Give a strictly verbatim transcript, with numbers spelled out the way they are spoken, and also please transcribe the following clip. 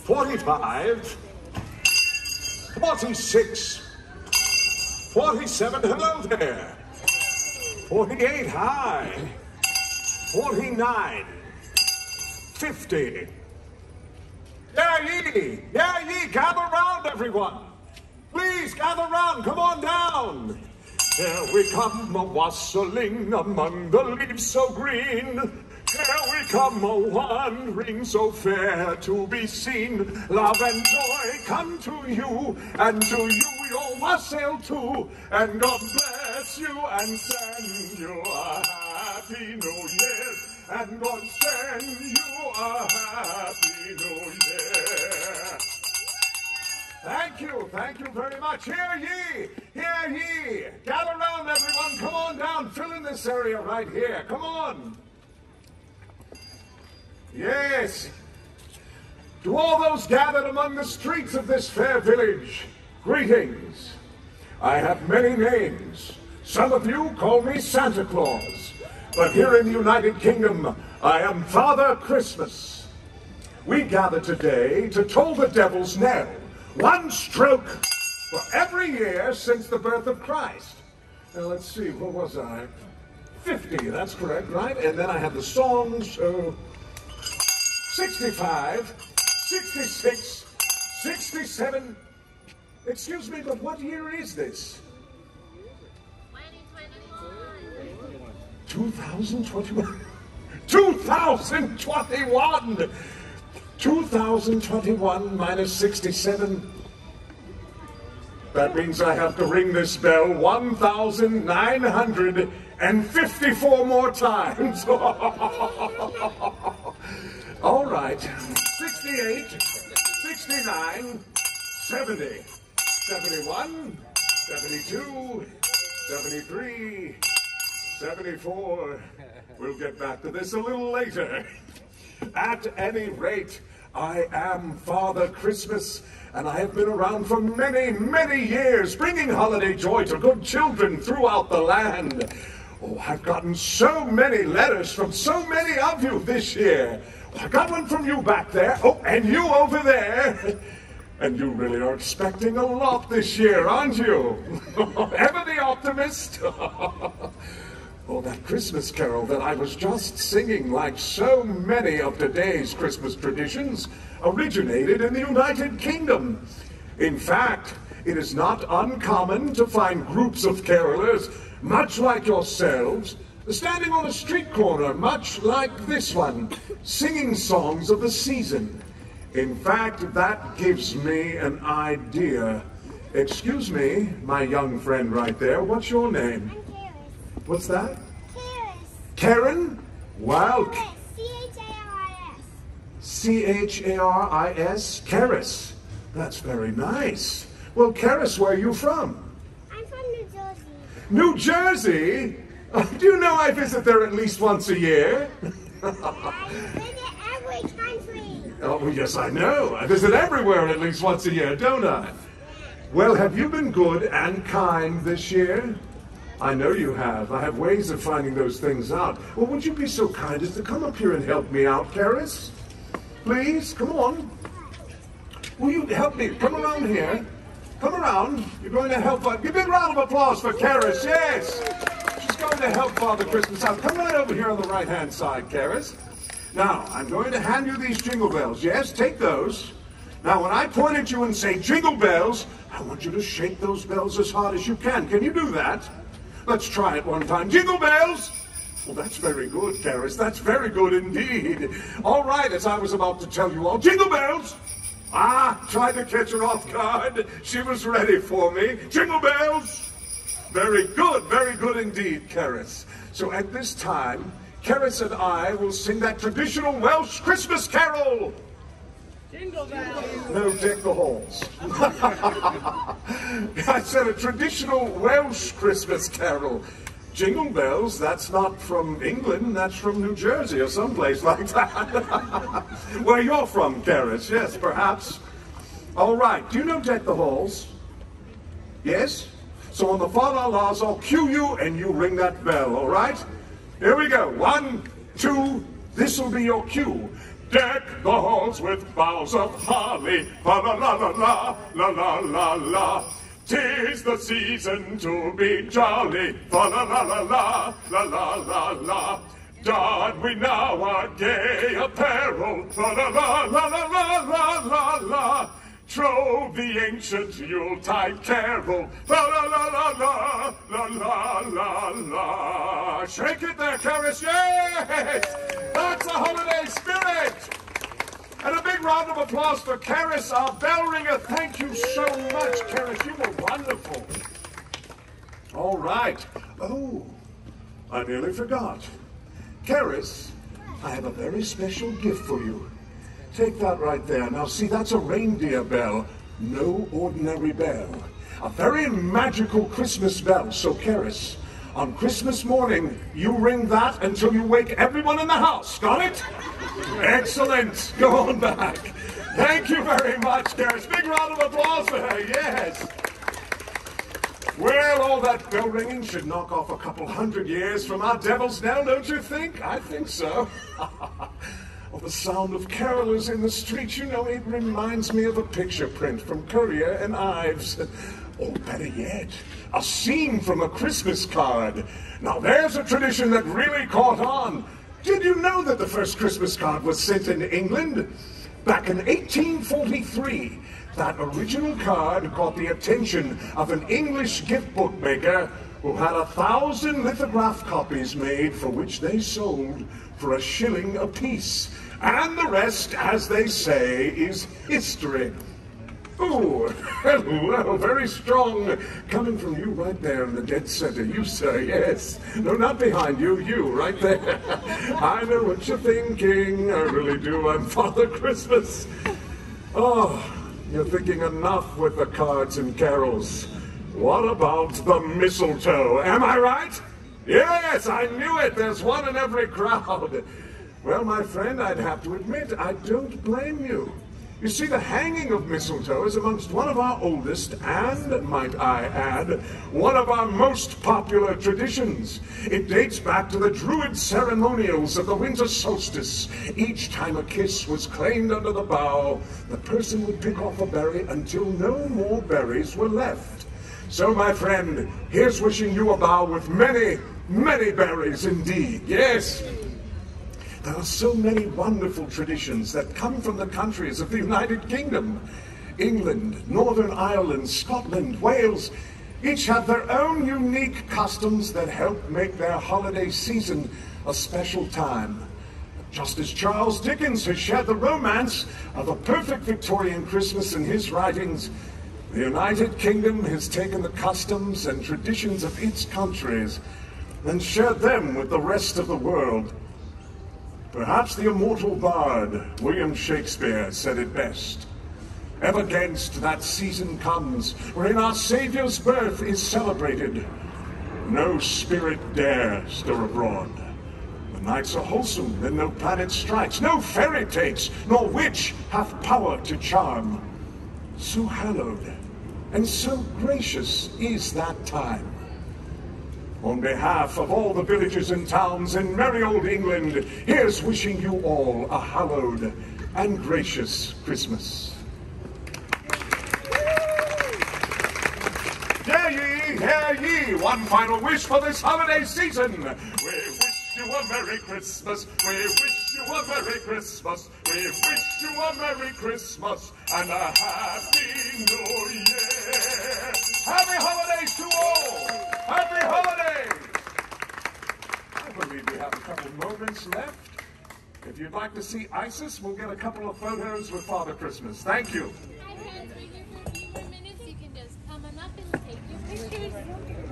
forty-five, forty-six, forty-seven, hello there, forty-eight, hi, forty-nine, fifty. Yeah, ye, yeah, ye, gather round, everyone. Please gather round, come on down. Here we come a-wassailing among the leaves so green. Here we come a-wandering so fair to be seen. Love and joy come to you, and to you your wassail too. And God bless you and send you a happy new year. And God send you a happy new year. Thank you, thank you very much. Hear ye, hear ye. Gather round, everyone. Come on down, fill in this area right here. Come on. Yes. To all those gathered among the streets of this fair village, greetings. I have many names. Some of you call me Santa Claus. But here in the United Kingdom, I am Father Christmas. We gather today to toll the devil's knell. One stroke for every year since the birth of Christ. Now let's see, what was I? fifty, that's correct, right? And then I had the songs, uh, sixty-five, sixty-six, sixty-seven. Excuse me, but what year is this? two thousand twenty-one. two thousand twenty-one! two thousand twenty-one minus sixty-seven. That means I have to ring this bell one thousand nine hundred fifty-four more times. All right. sixty-eight, sixty-nine, seventy, seventy-one, seventy-two, seventy-three, seventy-four. We'll get back to this a little later. At any rate, I am Father Christmas, and I have been around for many, many years, bringing holiday joy to good children throughout the land. Oh, I've gotten so many letters from so many of you this year. I got one from you back there. Oh, and you over there. And you really are expecting a lot this year, aren't you? Ever the optimist? Oh, that Christmas carol that I was just singing, like so many of today's Christmas traditions, originated in the United Kingdom. In fact, it is not uncommon to find groups of carolers, much like yourselves, standing on a street corner, much like this one, singing songs of the season. In fact, that gives me an idea. Excuse me, my young friend right there, what's your name? What's that? Charis. Karen? Wow. C H A R I S. C H A R I S? Charis. That's very nice. Well, Charis, where are you from? I'm from New Jersey. New Jersey? Uh, do you know I visit there at least once a year? I visit every country. Oh, yes, I know. I visit everywhere at least once a year, don't I? Well, have you been good and kind this year? I know you have. I have ways of finding those things out. Well, would you be so kind as to come up here and help me out, Charis? Please, come on. Will you help me? Come around here. Come around. You're going to help. Uh, give a big round of applause for Charis. Yes. She's going to help Father Christmas out. Come right over here on the right-hand side, Charis. Now, I'm going to hand you these jingle bells. Yes, take those. Now, when I point at you and say jingle bells, I want you to shake those bells as hard as you can. Can you do that? Let's try it one time. Jingle bells! Well, that's very good, Charis. That's very good indeed. All right, as I was about to tell you all, jingle bells! Ah, tried to catch her off guard. She was ready for me. Jingle bells! Very good, very good indeed, Charis. So at this time, Charis and I will sing that traditional Welsh Christmas carol. Jingle bells. No, deck the halls. I said a traditional Welsh Christmas carol. Jingle bells, that's not from England, that's from New Jersey or someplace like that. Where you're from, Charis, yes, perhaps. All right, do you know Deck the Halls? Yes? So on the Father Laws, I'll cue you and you ring that bell, all right? Here we go. One, two, this'll be your cue. Deck the halls with boughs of holly, fa la la la la, la la la la. 'Tis the season to be jolly, fa la la la la, la la la la. Don we now our gay apparel, la la la la la la la la la. Trove the ancient Yuletide carol, la la la la la, la la la la. Shake it there, Karis, yes! That's the holiday spirit! And a big round of applause for Karis, our bell ringer. Thank you so much, Karis. You were wonderful. All right. Oh, I nearly forgot. Karis, I have a very special gift for you. Take that right there. Now, see, that's a reindeer bell. No ordinary bell. A very magical Christmas bell. So, Karis, on Christmas morning, you ring that until you wake everyone in the house. Got it? Excellent. Go on back. Thank you very much, Karis. Big round of applause for her. Yes. Well, all that bell ringing should knock off a couple hundred years from our devil's knell, don't you think? I think so. Oh, the sound of carolers in the streets, you know, it reminds me of a picture print from Currier and Ives. Or better yet, a scene from a Christmas card. Now there's a tradition that really caught on. Did you know that the first Christmas card was sent in England? Back in eighteen forty-three, that original card caught the attention of an English gift book maker who had a thousand lithograph copies made for which they sold for a shilling apiece. And the rest, as they say, is history. Ooh, hello, very strong. Coming from you right there in the dead center, you, sir, yes. No, not behind you, you, right there. I know what you're thinking, I really do. I'm Father Christmas. Oh, you're thinking enough with the cards and carols. What about the mistletoe? Am I right? Yes, I knew it. There's one in every crowd. Well, my friend, I'd have to admit, I don't blame you. You see, the hanging of mistletoe is amongst one of our oldest and, might I add, one of our most popular traditions. It dates back to the Druid ceremonials of the winter solstice. Each time a kiss was claimed under the bough, the person would pick off a berry until no more berries were left. So, my friend, here's wishing you a bough with many, many berries indeed. Yes. There are so many wonderful traditions that come from the countries of the United Kingdom. England, Northern Ireland, Scotland, Wales, each have their own unique customs that help make their holiday season a special time. Just as Charles Dickens has shared the romance of a perfect Victorian Christmas in his writings, the United Kingdom has taken the customs and traditions of its countries and shared them with the rest of the world. Perhaps the immortal bard, William Shakespeare, said it best. Ever against that season comes, wherein our Saviour's birth is celebrated. No spirit dare stir abroad. The nights are wholesome, then no planet strikes, no fairy takes, nor witch hath power to charm. So hallowed and so gracious is that time. On behalf of all the villages and towns in merry old England, here's wishing you all a hallowed and gracious Christmas. Hear ye, hear ye, one final wish for this holiday season. We wish you a Merry Christmas, we wish you a Merry Christmas, we wish you a Merry Christmas and a Happy New Year. Happy holidays to all! Happy holidays! I believe we have a couple moments left. If you'd like to see Isis, we'll get a couple of photos with Father Christmas. Thank you. I have for a few more minutes. You can just come on up and take your pictures.